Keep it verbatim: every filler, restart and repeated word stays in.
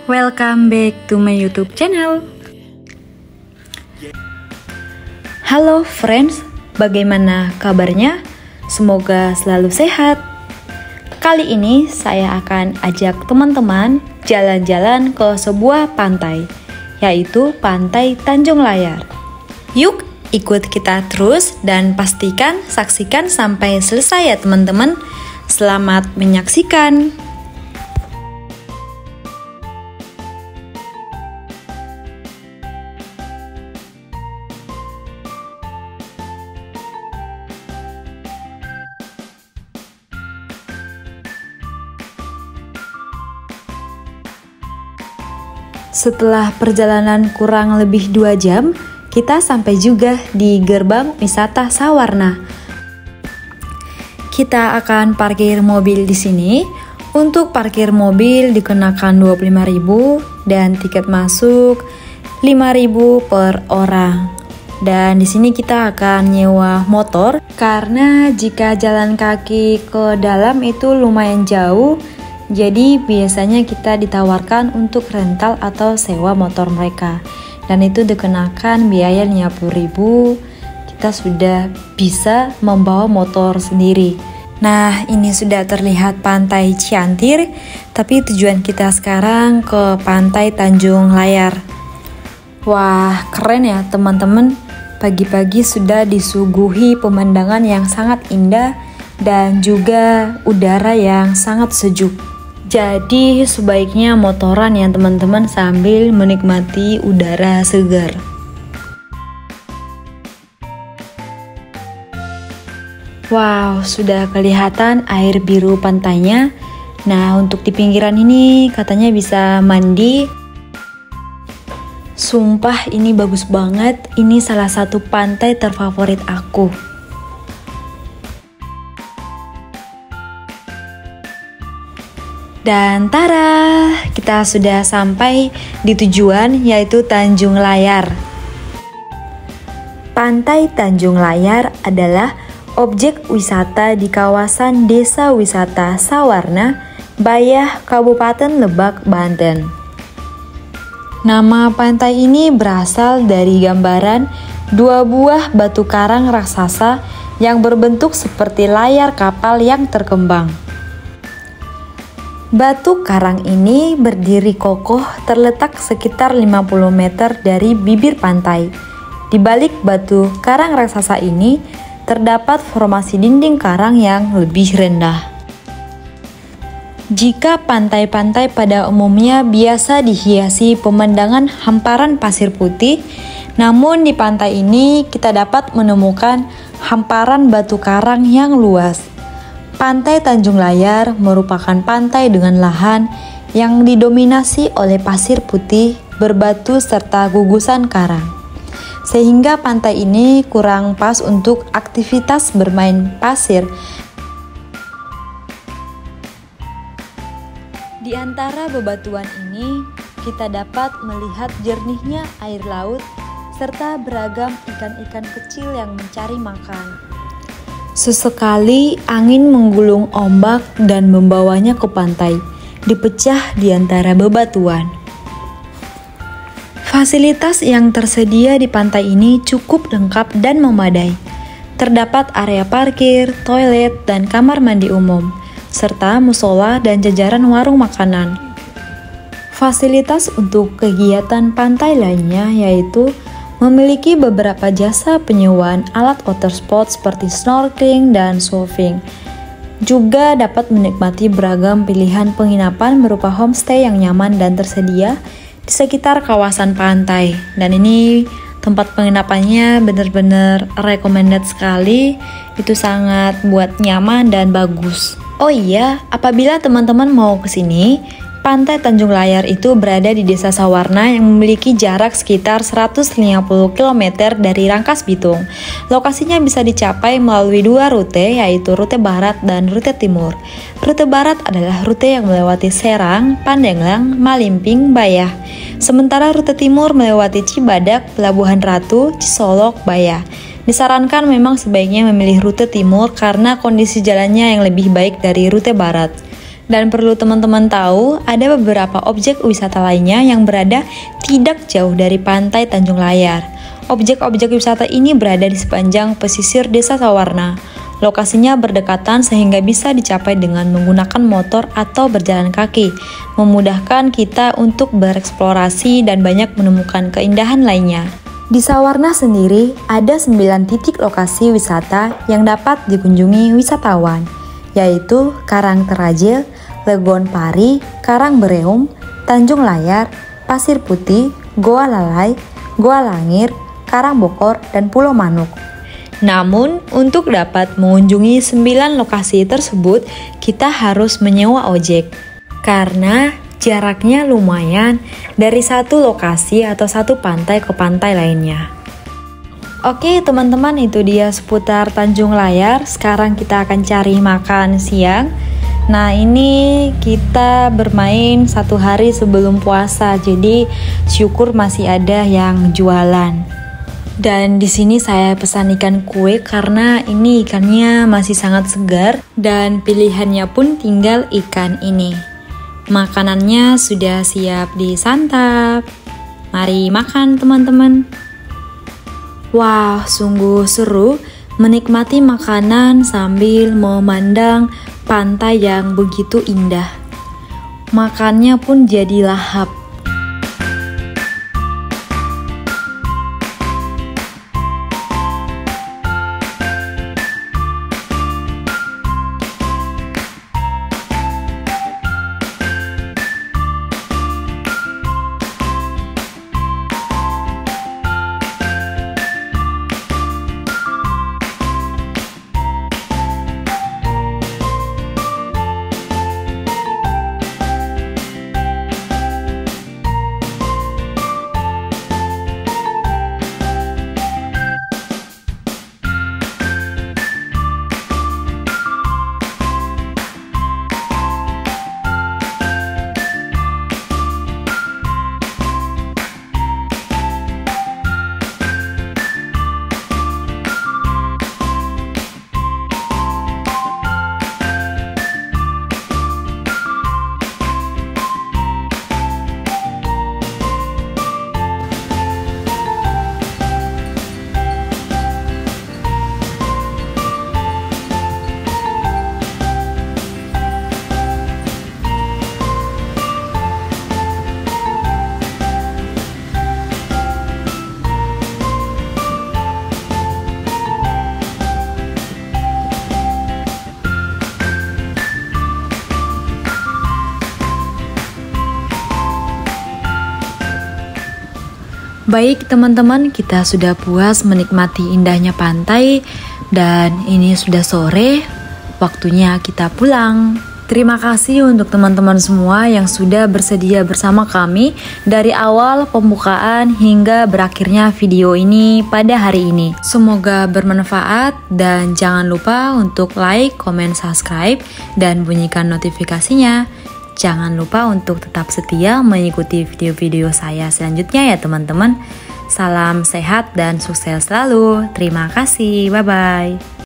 welcome back to my YouTube channel. Halo friends, bagaimana kabarnya? Semoga selalu sehat. Kali ini saya akan ajak teman-teman jalan-jalan ke sebuah pantai, yaitu Pantai Tanjung Layar. Yuk ikut kita terus dan pastikan saksikan sampai selesai ya teman-teman. Selamat menyaksikan. Setelah perjalanan kurang lebih dua jam, kita sampai juga di gerbang wisata Sawarna. Kita akan parkir mobil di sini. Untuk parkir mobil dikenakan dua puluh lima ribu dan tiket masuk lima ribu per orang. Dan di sini kita akan nyewa motor karena jika jalan kaki ke dalam itu lumayan jauh. Jadi biasanya kita ditawarkan untuk rental atau sewa motor mereka. Dan itu dikenakan biaya lima puluh ribu. Kita sudah bisa membawa motor sendiri. Nah, ini sudah terlihat Pantai Ciantir, tapi tujuan kita sekarang ke Pantai Tanjung Layar. Wah, keren ya teman-teman. Pagi-pagi sudah disuguhi pemandangan yang sangat indah dan juga udara yang sangat sejuk. Jadi sebaiknya motoran ya teman-teman sambil menikmati udara segar. Wow, sudah kelihatan air biru pantainya. Nah, untuk di pinggiran ini katanya bisa mandi. Sumpah ini bagus banget. Ini salah satu pantai terfavorit aku. Dan tara, kita sudah sampai di tujuan yaitu Tanjung Layar. Pantai Tanjung Layar adalah objek wisata di kawasan Desa Wisata Sawarna, Bayah, Kabupaten Lebak, Banten. Nama pantai ini berasal dari gambaran dua buah batu karang raksasa yang berbentuk seperti layar kapal yang terkembang. Batu karang ini berdiri kokoh terletak sekitar lima puluh meter dari bibir pantai. Di balik batu karang raksasa ini terdapat formasi dinding karang yang lebih rendah. Jika pantai-pantai pada umumnya biasa dihiasi pemandangan hamparan pasir putih, namun di pantai ini kita dapat menemukan hamparan batu karang yang luas. Pantai Tanjung Layar merupakan pantai dengan lahan yang didominasi oleh pasir putih, berbatu, serta gugusan karang. Sehingga pantai ini kurang pas untuk aktivitas bermain pasir. Di antara bebatuan ini, kita dapat melihat jernihnya air laut serta beragam ikan-ikan kecil yang mencari makan. Sesekali angin menggulung ombak dan membawanya ke pantai, dipecah di antara bebatuan. Fasilitas yang tersedia di pantai ini cukup lengkap dan memadai. Terdapat area parkir, toilet, dan kamar mandi umum, serta musola dan jajaran warung makanan. Fasilitas untuk kegiatan pantai lainnya yaitu memiliki beberapa jasa penyewaan alat water sport seperti snorkeling dan surfing. Juga dapat menikmati beragam pilihan penginapan berupa homestay yang nyaman dan tersedia di sekitar kawasan pantai. Dan ini tempat penginapannya benar-benar recommended sekali. Itu sangat buat nyaman dan bagus. Oh iya, apabila teman-teman mau ke sini, Pantai Tanjung Layar itu berada di Desa Sawarna yang memiliki jarak sekitar seratus lima puluh kilometer dari Rangkas Bitung. Lokasinya bisa dicapai melalui dua rute, yaitu rute barat dan rute timur. Rute barat adalah rute yang melewati Serang, Pandeglang, Malimping, Bayah. Sementara rute timur melewati Cibadak, Pelabuhan Ratu, Cisolok, Bayah. Disarankan memang sebaiknya memilih rute timur karena kondisi jalannya yang lebih baik dari rute barat. Dan perlu teman-teman tahu, ada beberapa objek wisata lainnya yang berada tidak jauh dari pantai Tanjung Layar. Objek-objek wisata ini berada di sepanjang pesisir Desa Sawarna. Lokasinya berdekatan sehingga bisa dicapai dengan menggunakan motor atau berjalan kaki, memudahkan kita untuk bereksplorasi dan banyak menemukan keindahan lainnya. Di Sawarna sendiri, ada sembilan titik lokasi wisata yang dapat dikunjungi wisatawan, yaitu Karang Terajil, Legon Pari, Karang Bereum, Tanjung Layar, Pasir Putih, Goa Lalai, Goa Langir, Karang Bokor, dan Pulau Manuk. Namun, untuk dapat mengunjungi sembilan lokasi tersebut, kita harus menyewa ojek. Karena jaraknya lumayan dari satu lokasi atau satu pantai ke pantai lainnya. Oke teman-teman, itu dia seputar Tanjung Layar. Sekarang kita akan cari makan siang. Nah, ini kita bermain satu hari sebelum puasa, jadi syukur masih ada yang jualan. Dan di sini saya pesan ikan kue karena ini ikannya masih sangat segar dan pilihannya pun tinggal ikan ini. Makanannya sudah siap disantap. Mari makan teman-teman. Wah, sungguh seru menikmati makanan sambil memandang pantai yang begitu indah. Makannya pun jadi lahap. Baik teman-teman, kita sudah puas menikmati indahnya pantai dan ini sudah sore, waktunya kita pulang. Terima kasih untuk teman-teman semua yang sudah bersedia bersama kami dari awal pembukaan hingga berakhirnya video ini pada hari ini. Semoga bermanfaat dan jangan lupa untuk like, comment, subscribe, dan bunyikan notifikasinya. Jangan lupa untuk tetap setia mengikuti video-video saya selanjutnya ya teman-teman. Salam sehat dan sukses selalu. Terima kasih. Bye-bye.